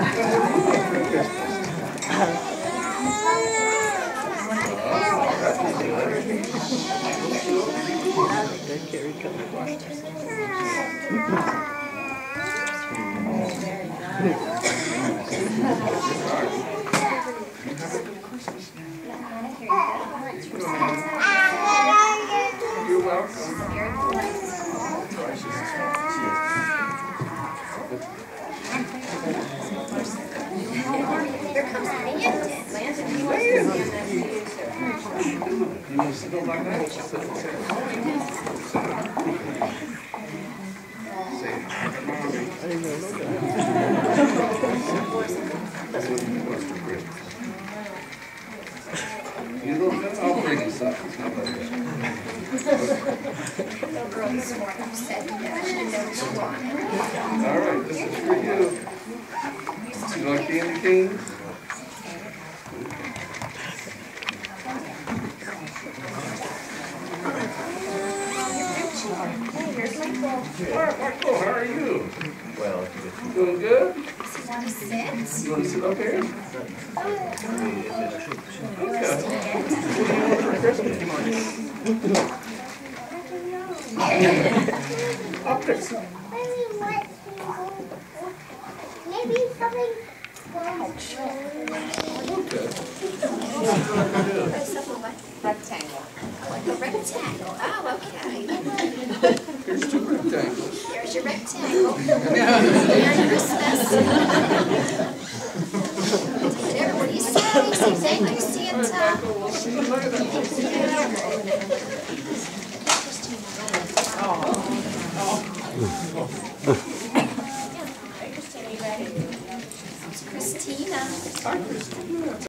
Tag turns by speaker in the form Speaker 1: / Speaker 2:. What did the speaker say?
Speaker 1: You're welcome.
Speaker 2: Here comes Landon.
Speaker 1: You want to sit over like that? You look good. I'll bring you something. It's not like that.
Speaker 2: Little girl this morning said that I should know what she wanted.
Speaker 1: All right, this is for you. You like candy canes?
Speaker 2: Hey, here's Michael.
Speaker 1: All right, Michael, how are you?
Speaker 3: Well,
Speaker 1: You doing good?
Speaker 2: Does he want to sit?
Speaker 1: You want to sit up here? Okay. What do you want for Christmas? I'll pick some.
Speaker 4: Maybe something.
Speaker 1: Okay.
Speaker 2: Rectangle. Like a rectangle. Oh, okay.
Speaker 1: Here's two rectangles.
Speaker 2: Here's your rectangle. Merry Christmas. There, what do you say? Say thank you, Santa.
Speaker 1: We'll see you later.
Speaker 2: Christina.
Speaker 1: Hi, Christina.